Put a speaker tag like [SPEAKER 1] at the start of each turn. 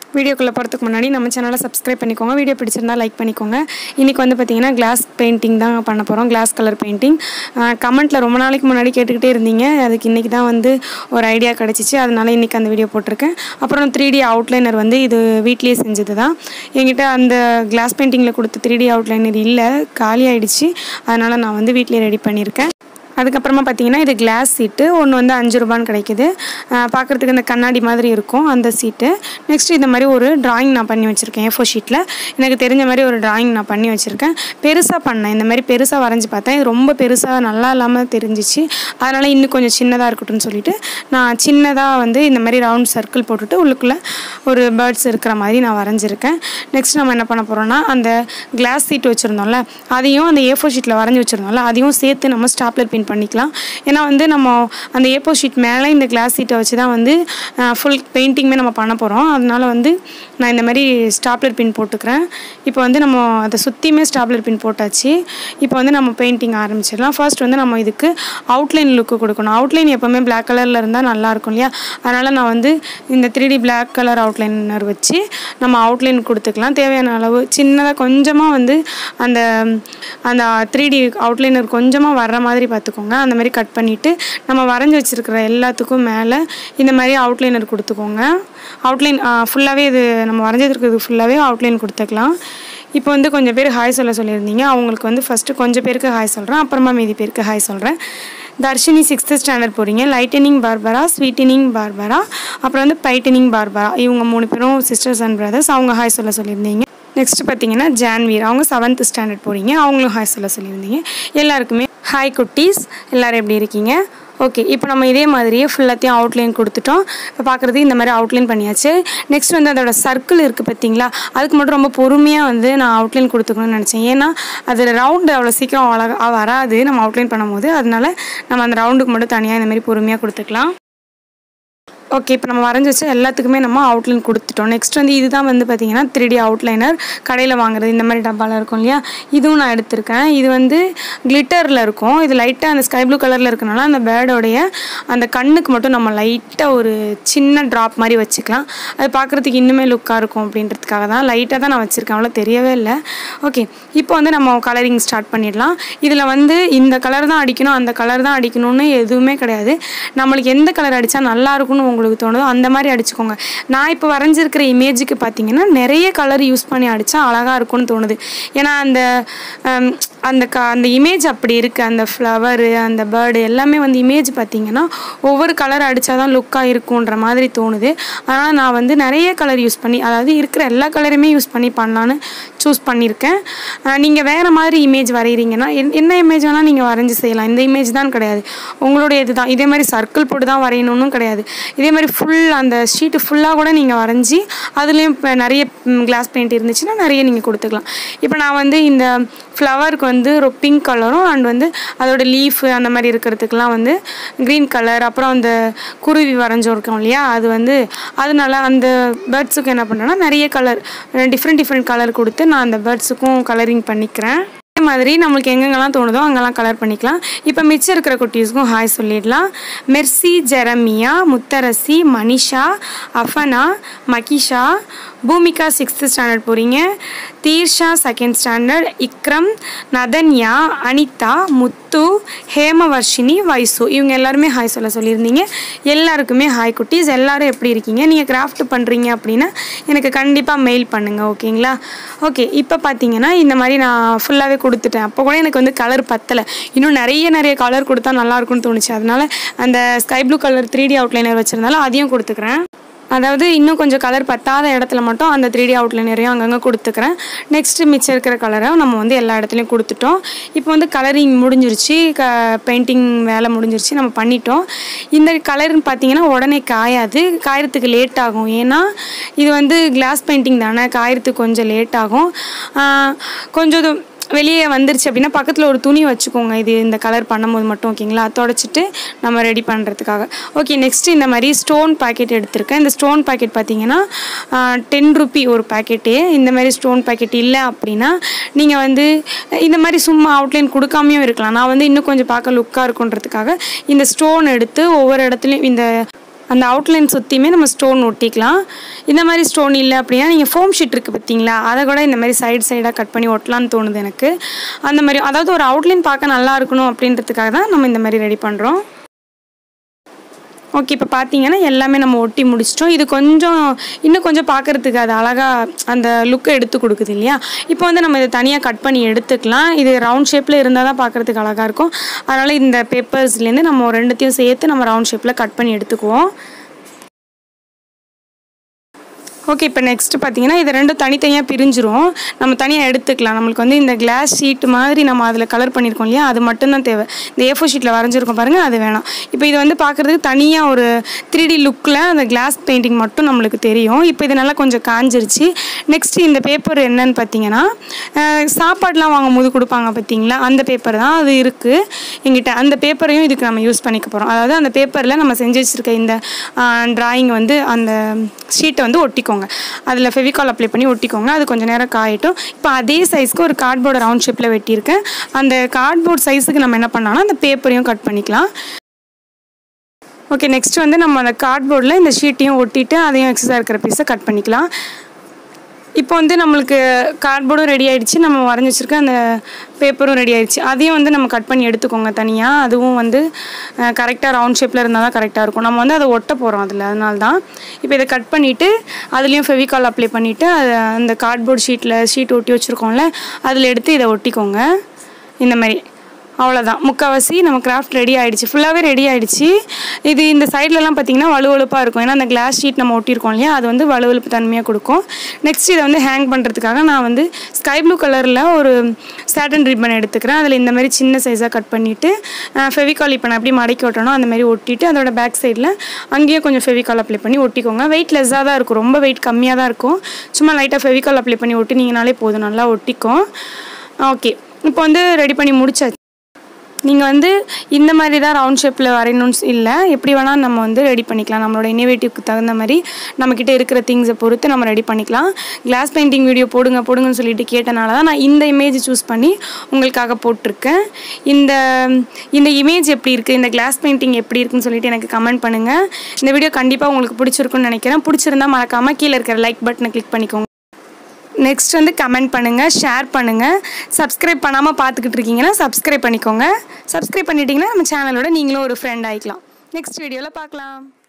[SPEAKER 1] வீடியோக்குள்ள போறதுக்கு முன்னாடி நம்ம சேனலை சப்ஸ்கிரைப் பண்ணிக்கோங்க. வீடியோ பிடிச்சிருந்தா லைக் பண்ணிக்கோங்க. இன்னைக்கு வந்து பாத்தீங்கன்னா கிளாஸ் பெயிண்டிங் தான் பண்ண போறோம். Glass colour painting. கமெண்ட்ல ரொம்ப நாளைக்கு முன்னாடி கேட்டுக்கிட்டே இருந்தீங்க. அதுக்கு இன்னைக்கு தான் வந்து ஒரு ஐடியா கிடைச்சிச்சு. அதனால இன்னைக்கு அந்த வீடியோ போட்டுருக்கேன். அப்புறம் 3D அவுட்லைனர் வந்து இது வீட்லயே செஞ்சது தான். என்கிட்ட அந்த கிளாஸ் பெயிண்டிங்ல கொடுத்த 3D அவுட்லைனர் இல்ல, காலி ஆயிடுச்சு. அதனால நான் வந்து வீட்லயே ரெடி பண்ணியிருக்கேன். அதுக்கப்புறமா பார்த்தீங்கன்னா இது கிளாஸ் சீட்டு ஒன்று வந்து 5 ரூபான்னு கிடைக்குது. பார்க்குறதுக்கு இந்த கண்ணாடி மாதிரி இருக்கும் அந்த சீட்டு. நெக்ஸ்ட் இந்த மாதிரி ஒரு டிராயிங் நான் பண்ணி வச்சுருக்கேன். A4 ஷீட்டில் எனக்கு தெரிஞ்ச மாதிரி ஒரு டிராயிங் நான் பண்ணி வச்சுருக்கேன். பெருசாக பண்ணேன், இந்த மாதிரி பெருசாக வரைஞ்சி பார்த்தேன். இது ரொம்ப பெருசாக நல்லா இல்லாமல் தெரிஞ்சிச்சு. அதனால் இன்னும் கொஞ்சம் சின்னதாக இருக்கட்டும்னு சொல்லிட்டு நான் சின்னதாக வந்து இந்த மாதிரி ரவுண்ட் சர்க்கிள் போட்டுட்டு உள்ளுக்குள்ளே ஒரு பேர்ட்ஸ் இருக்கிற மாதிரி நான் வரைஞ்சிருக்கேன். நெக்ஸ்ட் நம்ம என்ன பண்ண போகிறோம்னா அந்த கிளாஸ் சீட் வச்சுருந்தோம்ல அதையும் அந்த A4 ஷீட்டில் வரைஞ்சி வச்சுருந்தோம்ல அதையும் சேர்த்து நம்ம ஸ்டாப்லர் பின் பண்ணிக்கலாம். ஏன்னா வந்து நம்ம அந்த A4 ஷீட் மேலே இந்த கிளாஸ் சீட்டை வச்சு தான் வந்து ஃபுல் பெயிண்டிங்குமே நம்ம பண்ண போகிறோம். அதனால வந்து நான் இந்த மாதிரி ஸ்டாப்லர் பின் போட்டுக்கிறேன். இப்போ வந்து நம்ம அதை சுற்றியுமே ஸ்டாப்லர் பின் போட்டாச்சு. இப்போ வந்து நம்ம பெயிண்டிங் ஆரம்பிச்சிடலாம். ஃபர்ஸ்ட் வந்து நம்ம இதுக்கு அவுட்லைன் லுக்கு கொடுக்கணும். அவுட்லைன் எப்போவுமே பிளாக் கலரில் இருந்தால் நல்லாயிருக்கும் இல்லையா? அதனால் நான் வந்து இந்த 3D பிளாக் கலர் அவுட்லைனர் வச்சு நம்ம அவுட்லைன் கொடுத்துக்கலாம். தேவையான அளவு சின்னதாக கொஞ்சமாக வந்து அந்த அந்த 3D அவுட்லைனர் கொஞ்சமாக வர்ற மாதிரி பார்த்துக்கோங்க. அந்த மாதிரி கட் பண்ணிவிட்டு நம்ம வரைஞ்சி வச்சுருக்கிற எல்லாத்துக்கும் மேலே இந்த மாதிரி அவுட்லைனர் கொடுத்துக்கோங்க. அவுட்லைன் ஃபுல்லாகவே இது நம்ம வரைஞ்சிருக்கிறது ஃபுல்லாகவே அவுட்லைன் கொடுத்துக்கலாம். இப்போ வந்து கொஞ்சம் பேர் ஹாய் சொல்லியிருந்தீங்க. அவங்களுக்கு வந்து ஃபஸ்ட்டு கொஞ்சம் பேருக்கு ஹாய் சொல்கிறேன், அப்புறமா மீதி பேருக்கு ஹாய் சொல்கிறேன். தர்ஷினி 6th ஸ்டாண்டர்ட் போகிறீங்க. லைட்டனிங் பார்பரா, ஸ்வீட்டனிங் பார்பரா, அப்புறம் வந்து பைட்டனிங் பார்பரா, இவங்க 3 பேரும் சிஸ்டர்ஸ் அண்ட் பிரதர்ஸ். அவங்க ஹாய் சொல்லியிருந்தீங்க. நெக்ஸ்ட் பார்த்தீங்கன்னா ஜான்வீர், அவங்க 7th ஸ்டாண்டர்ட் போகிறீங்க. அவங்களும் ஹாய் சொல்லியிருந்தீங்க. எல்லாருக்குமே ஹாய் குட்டீஸ், எல்லோரும் எப்படி இருக்கீங்க? ஓகே, இப்போ நம்ம இதே மாதிரியே ஃபுல்லாத்தையும் அவுட்லைன் கொடுத்துட்டோம். இப்போ பார்க்குறது இந்த மாதிரி அவுட்லைன் பண்ணியாச்சு. நெக்ஸ்ட் வந்து அதோட சர்க்கிள் இருக்குது பார்த்தீங்களா, அதுக்கு மட்டும் ரொம்ப பொறுமையாக வந்து நான் அவுட்லைன் கொடுத்துக்கணும்னு நினச்சேன். ஏன்னா அது ரவுண்டு அவ்வளோ சீக்கிரம் அழகாக வராது நம்ம அவுட்லைன் பண்ணும்போது. அதனால நம்ம அந்த ரவுண்டுக்கு மட்டும் தனியாக இந்த மாதிரி பொறுமையாக கொடுத்துக்கலாம். ஓகே, இப்போ நம்ம வரைஞ்சி வச்சு எல்லாத்துக்குமே நம்ம அவுட்லைன் கொடுத்துட்டோம். நெக்ஸ்ட் வந்து இதுதான் வந்து பார்த்திங்கன்னா 3D அவுட்லைனர் கடையில் வாங்குறது. இந்த மாதிரி டப்பாவில் இருக்கும் இல்லையா, இதுவும் நான் எடுத்திருக்கேன். இது வந்து கிளிட்டரில் இருக்கும். இது லைட்டாக அந்த ஸ்கை ப்ளூ கலரில் இருக்கனால அந்த பேர்டோடைய அந்த கண்ணுக்கு மட்டும் நம்ம லைட்டாக ஒரு சின்ன ட்ராப் மாதிரி வச்சுக்கலாம். அது பார்க்குறதுக்கு இன்னுமே லுக்காக இருக்கும் அப்படின்றதுக்காக தான் லைட்டாக தான் நான் வச்சுருக்கேன், அவ்வளோ தெரியவே இல்லை. ஓகே, இப்போ வந்து நம்ம கலரிங் ஸ்டார்ட் பண்ணிடலாம். இதில் வந்து இந்த கலர் தான் அடிக்கணும் அந்த கலர் தான் அடிக்கணும்னு எதுவுமே கிடையாது. நம்மளுக்கு எந்த கலர் அடித்தா நல்லாயிருக்கும்னு உங்களுக்கு தோணுதோ அந்த மாதிரி அடிச்சுக்கோங்க. நான் இப்போ வரைஞ்சிருக்கிற இமேஜுக்கு பார்த்தீங்கன்னா நிறைய கலர் யூஸ் பண்ணி அடித்தா அழகாக இருக்கும்னு தோணுது. ஏன்னா அந்த இமேஜ் அப்படி இருக்குது. அந்த ஃப்ளவரு, அந்த பேர்டு எல்லாமே வந்து இமேஜ் பார்த்திங்கன்னா ஒவ்வொரு கலர் அடித்தா தான் லுக்காக இருக்குன்ற மாதிரி தோணுது. அதனால் நான் வந்து நிறைய கலர் யூஸ் பண்ணி, அதாவது இருக்கிற எல்லா கலருமே யூஸ் பண்ணி பண்ணலான்னு சூஸ் பண்ணியிருக்கேன். நீங்கள் வேறு மாதிரி இமேஜ் வரைகிறீங்கன்னா என்ன இமேஜ் வேணால் நீங்கள் வரைஞ்சி செய்யலாம். இந்த இமேஜ் தான் கிடையாது, உங்களுடைய இது தான். இதே மாதிரி சர்க்கிள் போட்டு தான் வரையணும்னு கிடையாது. இதே மாதிரி ஃபுல் அந்த ஷீட்டு ஃபுல்லாக கூட நீங்கள் வரைஞ்சி அதுலேயும் இப்போ நிறைய கிளாஸ் பெயிண்ட் இருந்துச்சுன்னா நிறைய நீங்கள் கொடுத்துக்கலாம். இப்போ நான் வந்து இந்த ஃப்ளவருக்கு வந்து ஒரு பிங்க் கலரும் அண்ட் வந்து அதோட லீஃபு அந்த மாதிரி இருக்கிறதுக்கெலாம் வந்து க்ரீன் கலர், அப்புறம் அந்த குருவி வரைஞ்சிருக்கோம் இல்லையா, அது வந்து அதனால அந்த பேர்ட்ஸுக்கு என்ன பண்ணுறேன்னா நிறைய கலர் டிஃப்ரெண்ட் கலர் கொடுத்து நான் அந்த பேர்ட்ஸுக்கும் கலரிங் பண்ணிக்கிறேன். அதே மாதிரி நம்மளுக்கு எங்கெங்கெல்லாம் தோணுதோ அங்கெல்லாம் கலர் பண்ணிக்கலாம். இப்போ மிச்சம் இருக்கிற குட்டீஸ்க்கும் ஹாய் சொல்லிடலாம். Mercy, Jeremiah, Mutharasi, Manisha, Afana, Mahisha, Bhoomika 6th standard போகிறீங்க. தீர்ஷா 2nd ஸ்டாண்டர்ட், இக்ரம், நதன்யா, அனிதா, முத்து, ஹேமவர்ஷினி, வைசு, இவங்க எல்லாருமே ஹாய் சொல்லியிருந்தீங்க. எல்லாருக்குமே ஹாய் குட்டீஸ், எல்லோரும் எப்படி இருக்கீங்க? நீங்கள் கிராஃப்ட் பண்ணுறீங்க அப்படின்னா எனக்கு கண்டிப்பாக மெயில் பண்ணுங்கள், ஓகேங்களா? ஓகே, இப்போ பார்த்தீங்கன்னா இந்த மாதிரி நான் ஃபுல்லாகவே கொடுத்துட்டேன். அப்போ கூட எனக்கு வந்து கலர் பத்தலை, இன்னும் நிறைய கலர் கொடுத்தா நல்லாயிருக்கும்னு தோணுச்சு. அதனால் அந்த sky blue colour 3D outliner வச்சுருந்தாலும் அதையும் கொடுத்துக்கிறேன். அதாவது இன்னும் கொஞ்சம் கலர் பத்தாத இடத்துல மட்டும் அந்த 3D அவுட்லைனரையும் அங்கங்கே கொடுத்துக்கிறேன். நெக்ஸ்ட்டு மிச்சம் இருக்கிற கலரை நம்ம வந்து எல்லா இடத்துலையும் கொடுத்துட்டோம். இப்போ வந்து கலரிங் முடிஞ்சிருச்சு, பெயிண்டிங் வேலை முடிஞ்சிருச்சு, நம்ம பண்ணிட்டோம். இந்த கலர்னு பார்த்தீங்கன்னா உடனே காயாது, காயறதுக்கு லேட் ஆகும். ஏன்னா இது வந்து கிளாஸ் பெயிண்டிங் தானே, காயறதுக்கு கொஞ்சம் லேட் ஆகும். கொஞ்சம் வெளியே வந்துருச்சு அப்படின்னா பக்கத்தில் ஒரு துணி வச்சுக்கோங்க, இது இந்த கலர் பண்ணும்போது மட்டும், ஓகேங்களா? தொடச்சிட்டு நம்ம ரெடி பண்ணுறதுக்காக. ஓகே, நெக்ஸ்ட்டு இந்த மாதிரி ஸ்டோன் பாக்கெட் எடுத்திருக்கேன். இந்த ஸ்டோன் பாக்கெட் பார்த்தீங்கன்னா 10 ரூபி ஒரு பாக்கெட்டு. இந்த மாதிரி ஸ்டோன் பாக்கெட் இல்லை அப்படின்னா நீங்கள் வந்து இந்த மாதிரி சும்மா அவுட்லைன் கொடுக்காமையும் இருக்கலாம். நான் வந்து இன்னும் கொஞ்சம் பார்க்க லுக்காக இருக்குன்றதுக்காக இந்த ஸ்டோன் எடுத்து ஒவ்வொரு இடத்துலையும் இந்த அந்த அவுட்லைன் சுற்றியுமே நம்ம ஸ்டோன் ஒட்டிக்கலாம். இந்த மாதிரி ஸ்டோன் இல்லை அப்படின்னா நீங்கள் ஃபோம் ஷீட் இருக்குது பார்த்தீங்களா, அதை கூட இந்த மாதிரி சைடாக கட் பண்ணி ஒட்டலான்னு தோணுது எனக்கு. அந்த மாதிரி அதாவது ஒரு அவுட்லைன் பார்க்க நல்லா இருக்கணும் அப்படின்றதுக்காக தான் நம்ம இந்த மாதிரி ரெடி பண்ணுறோம். ஓகே, இப்போ பார்த்தீங்கன்னா எல்லாமே நம்ம ஒட்டி முடிச்சிட்டோம். இது இன்னும் கொஞ்சம் பார்க்குறதுக்கு அது அழகாக அந்த லுக்கை எடுத்து கொடுக்குது இல்லையா. இப்போ வந்து நம்ம இதை தனியாக கட் பண்ணி எடுத்துக்கலாம். இது ரவுண்ட் ஷேப்பில் இருந்தால் தான் பார்க்குறதுக்கு அழகாக இருக்கும். அதனால் இந்த பேப்பர்ஸ்லேருந்து நம்ம ரெண்டுத்தையும் சேர்த்து நம்ம ரவுண்ட் ஷேப்பில் கட் பண்ணி எடுத்துக்குவோம். ஓகே, இப்போ நெக்ஸ்ட்டு பார்த்தீங்கன்னா இது ரெண்டும் தனித்தனியாக பிரிஞ்சிரும். நம்ம தனியாக எடுத்துக்கலாம். நம்மளுக்கு வந்து இந்த கிளாஸ் ஷீட் மாதிரி நம்ம அதில் கலர் பண்ணியிருக்கோம் இல்லையா, அது மட்டும்தான் தேவை. இந்த A4 ஷீட்டில் வரைஞ்சிருக்கோம் பாருங்கள், அது வேணாம். இப்போ இது வந்து பார்க்குறதுக்கு தனியாக ஒரு 3D லுக்கில் அந்த கிளாஸ் பெயிண்டிங் மட்டும் நம்மளுக்கு தெரியும். இப்போ இது நல்லா கொஞ்சம் காஞ்சிருச்சு. நெக்ஸ்ட்டு இந்த பேப்பர் என்னன்னு பார்த்தீங்கன்னா சாப்பாடுலாம் வாங்கும்போது கொடுப்பாங்க பார்த்தீங்களா, அந்த பேப்பர் தான் அது இருக்குது எங்கிட்ட. அந்த பேப்பரையும் இதுக்கு நம்ம யூஸ் பண்ணிக்க போகிறோம். அதாவது அந்த பேப்பரில் நம்ம செஞ்சு வச்சுருக்க இந்த ட்ராயிங் வந்து அந்த ஷீட்டை வந்து ஒட்டிக்கோங்க. அதில் ஃபெவிகால் அப்ளை பண்ணி ஒட்டிக்கோங்க. அது கொஞ்சம் நேரம் காயட்டும். இப்போ அதே சைஸ்க்கு ஒரு கார்ட்போர்டு ரவுண்ட் ஷேப்பில் வெட்டியிருக்கேன். அந்த கார்ட்போர்ட் சைஸுக்கு நம்ம என்ன பண்ணலாம்னா அந்த பேப்பரையும் கட் பண்ணிக்கலாம். ஓகே, நெக்ஸ்ட் வந்து நம்ம அந்த கார்ட்போர்டில் இந்த ஷீட்டையும் ஒட்டிட்டு அதையும் எக்ஸஸாக இருக்கிற பீஸை கட் பண்ணிக்கலாம். இப்போ வந்து நம்மளுக்கு கார்ட்போர்டும் ரெடி ஆகிடுச்சு, நம்ம வரைஞ்சி வச்சுருக்க அந்த பேப்பரும் ரெடி ஆகிடுச்சு. அதையும் வந்து நம்ம கட் பண்ணி எடுத்துக்கோங்க தனியாக. அதுவும் வந்து கரெக்டாக ரவுண்ட் ஷேப்பில் இருந்தால் தான் கரெக்டாக இருக்கும். நம்ம வந்து அதை ஒட்ட போகிறோம் அதில், அதனால தான். இப்போ இதை கட் பண்ணிவிட்டு அதுலேயும் ஃபெவிகால் அப்ளை பண்ணிவிட்டு அந்த கார்ட்போர்ட் ஷீட் ஒட்டி வச்சுருக்கோம்ல, அதில் எடுத்து இதை ஒட்டிக்கோங்க இந்த மாதிரி. அவ்வளோதான், முக்கால்வாசி நம்ம கிராஃப்ட் ரெடி ஆகிடுச்சு, ஃபுல்லாகவே ரெடி ஆகிடுச்சு. இது இந்த சைட்லலாம் பார்த்திங்கன்னா வலுவலுப்பாக இருக்கும். ஏன்னா அந்த கிளாஸ் ஷீட் நம்ம ஒட்டியிருக்கோம் இல்லையா, அது வந்து வலுவலுப்பு தன்மையாக கொடுக்கும். நெக்ஸ்ட் இதை வந்து ஹேங் பண்ணுறதுக்காக நான் வந்து ஸ்கை ப்ளூ கலரில் ஒரு சாட்டன் ரிப்பன் எடுத்துக்கிறேன். அதில் இந்த மாதிரி சின்ன சைஸாக கட் பண்ணிவிட்டு ஃபெவிகால் இப்போ நான் எப்படி மடக்கி ஒட்டணும் அந்த மாதிரி ஒட்டிட்டு அதோட பேக் சைடில் அங்கேயும் கொஞ்சம் ஃபெவிகால் அப்ளை பண்ணி ஒட்டிக்கோங்க. வெயிட் லெஸ்ஸாக தான் இருக்கும், ரொம்ப வெயிட் கம்மியாக தான் இருக்கும். சும்மா லைட்டாக ஃபெவிகால் அப்ளை பண்ணி ஒட்டினீங்கனாலே போதும், நல்லா ஒட்டிக்கும். ஓகே, இப்போ வந்து ரெடி பண்ணி முடிச்சாச்சு. நீங்கள் வந்து இந்த மாதிரி தான் ரவுண்ட் ஷேப்பில் வரையணும்னு இல்லை, எப்படி வேணால் நம்ம வந்து ரெடி பண்ணிக்கலாம். நம்மளோட இன்னோவேட்டிவ்க்கு தகுந்த மாதிரி நம்மக்கிட்ட இருக்கிற திங்ஸை பொறுத்து நம்ம ரெடி பண்ணிக்கலாம். கிளாஸ் பெயிண்டிங் வீடியோ போடுங்கன்னு சொல்லிட்டு கேட்டனால தான் நான் இந்த இமேஜ் சூஸ் பண்ணி உங்களுக்காக போட்டிருக்கேன். இந்த இமேஜ் எப்படி இருக்குது, இந்த கிளாஸ் பெயிண்டிங் எப்படி இருக்குன்னு சொல்லிட்டு எனக்கு கமெண்ட் பண்ணுங்கள். இந்த வீடியோ கண்டிப்பாக உங்களுக்கு பிடிச்சிருக்குன்னு நினைக்கிறேன். பிடிச்சிருந்தா மறக்காமல் கீழே இருக்கிற லைக் பட்டனை கிளிக் பண்ணிக்கோங்க. நெக்ஸ்ட் வந்து கமெண்ட் பண்ணுங்கள், ஷேர் பண்ணுங்கள். சப்ஸ்கிரைப் பண்ணாமல் பார்த்துக்கிட்டு இருக்கீங்கன்னா சப்ஸ்கிரைப் பண்ணிக்கோங்க. சப்ஸ்கிரைப் பண்ணிட்டீங்கன்னா நம்ம சேனலோட நீங்களும் ஒரு ஃப்ரெண்ட் ஆகிக்கலாம். நெக்ஸ்ட் வீடியோவில் பார்க்கலாம்.